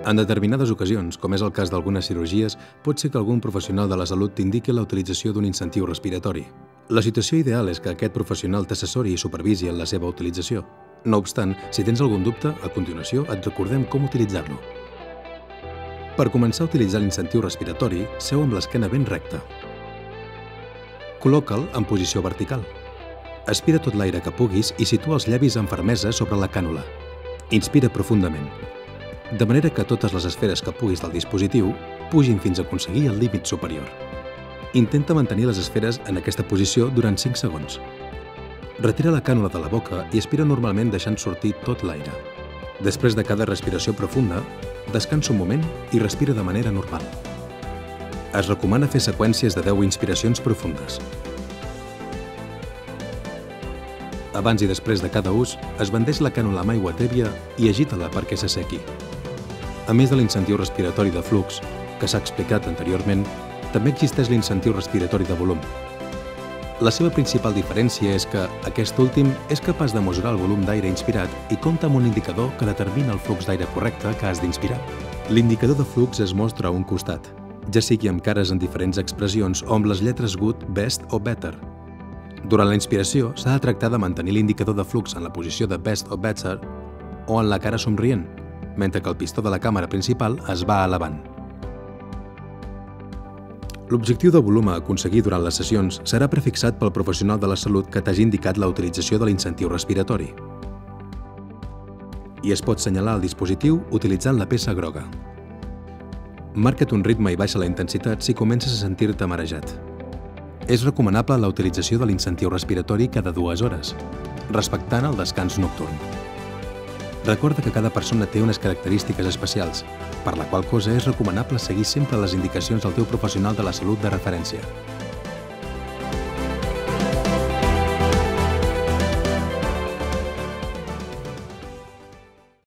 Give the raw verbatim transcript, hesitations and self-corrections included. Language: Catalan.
En determinades ocasions, com és el cas d'algunes cirurgies, pot ser que algun professional de la salut t'indiqui la utilització d'un incentiu respiratori. La situació ideal és que aquest professional t'assessori i supervisi en la seva utilització. No obstant, si tens algun dubte, a continuació et recordem com utilitzar-lo. Per començar a utilitzar l'incentiu respiratori, seu amb l'esquena ben recta. Col·loca'l en posició vertical. Aspira tot l'aire que puguis i situa els llavis amb fermesa sobre la cànula. Inspira profundament, de manera que totes les esferes que puguis del dispositiu pugin fins a aconseguir el límit superior. Intenta mantenir les esferes en aquesta posició durant cinc segons. Retira la cànula de la boca i aspira normalment deixant sortir tot l'aire. Després de cada respiració profunda, descansa un moment i respira de manera normal. Es recomana fer seqüències de deu inspiracions profundes. Abans i després de cada ús, es bandeix la cànula amb aigua tèbia i agita-la perquè s'assequi. A més de l'incentiu respiratori de flux, que s'ha explicat anteriorment, també existeix l'incentiu respiratori de volum. La seva principal diferència és que aquest últim és capaç de mesurar el volum d'aire inspirat i compta amb un indicador que determina el flux d'aire correcte que has d'inspirar. L'indicador de flux es mostra a un costat, ja sigui amb cares en diferents expressions o amb les lletres good, best o better. Durant la inspiració, s'ha de tractar de mantenir l'indicador de flux en la posició de best o better o en la cara somrient, mentre que el pistó de la càmera principal es va elevant. L'objectiu de volum a aconseguir durant les sessions serà prefixat pel professional de la salut que t'hagi indicat la utilització de l'incentiu respiratori. I es pot senyalar el dispositiu utilitzant la peça groga. Marca't un ritme i baixa la intensitat si comences a sentir-te marejat. És recomanable la utilització de l'incentiu respiratori cada dues hores, respectant el descans nocturn. Recorda que cada persona té unes característiques especials, per la qual cosa és recomanable seguir sempre les indicacions del teu professional de la salut de referència.